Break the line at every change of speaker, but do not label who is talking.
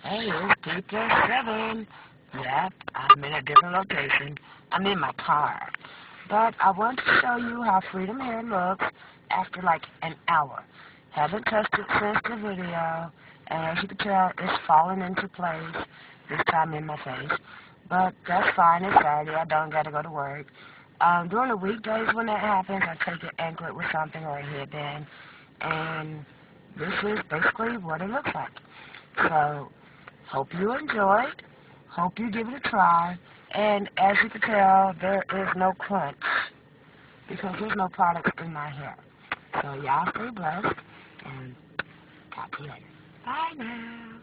Hey, it's P+7. Yep, I'm in a different location. I'm in my car. But I want to show you how Freedom Hair looks after like an hour. Haven't touched it since the video, and as you can tell, it's falling into place, this time in my face. But that's fine, it's Saturday, I don't gotta go to work. During the weekdays when that happens, I take an anklet with something or a headband, and this is basically what it looks like. So, hope you enjoyed. Hope you give it a try. And as you can tell, there is no crunch because there's no products in my hair. So y'all stay blessed and talk to you later. Bye now.